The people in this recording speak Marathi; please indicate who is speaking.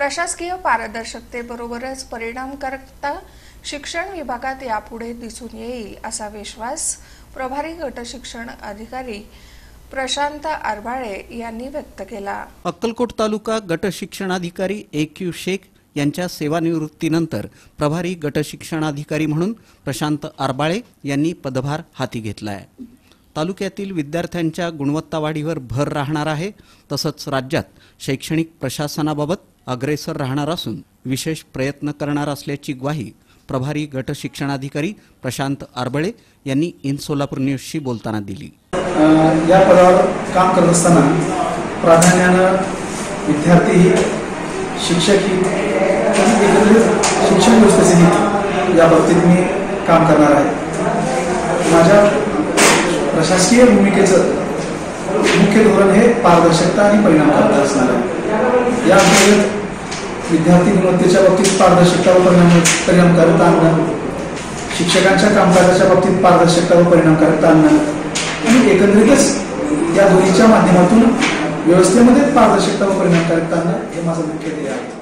Speaker 1: प्रशासकीय पारदर्शकतेबरोबरच परिणामकारकता शिक्षण विभागात यापुढे दिसून येईल असा विश्वास प्रभारी गट शिक्षण अधिकारी प्रशांत आरबाळे यांनी व्यक्त केला।
Speaker 2: अक्कलकोट तालुका गट शिक्षणाधिकारी AQ शेख यांच्या सेवानिवृत्तीनंतर प्रभारी गट शिक्षणाधिकारी म्हणून प्रशांत आरबाळे यांनी पदभार हाती घेतला आहे। तालुक्यातील विद्यार्थ्यांच्या गुणवत्ता वाढीवर भर राहणार आहे। तसंच राज्यात शैक्षणिक प्रशासनाबाबत अग्रेसर राहणार असून विशेष प्रयत्न करणार असल्याची ग्वाही प्रभारी गट शिक्षणाधिकारी प्रशांत आरबाळे यांनी इन सोलापूर न्यूजशी बोलताना दिली।
Speaker 3: या पदावर काम करत असताना प्राधान्यानं विद्यार्थी शिक्षक शिक्षण व्यवस्थेचे या बाबतीत मी काम करणार आहे। माझ्या प्रशासकीय भूमिकेचं मुख्य धोरण हे पारदर्शकता आणि परिणामकारकता असणार आहे। या अंतर्गत विद्यार्थी गुणवत्तेच्या बाबतीत पारदर्शकता व परिणामकारकता आणणं, शिक्षकांच्या कामकाजाच्या बाबतीत पारदर्शकता व परिणामकारकता आणणं आणि एकंदरीतच या दोन्हीच्या माध्यमातून व्यवस्थेमध्ये पारदर्शकता व परिणामकारकता आणणं हे माझं मुख्य ध्येय आहे।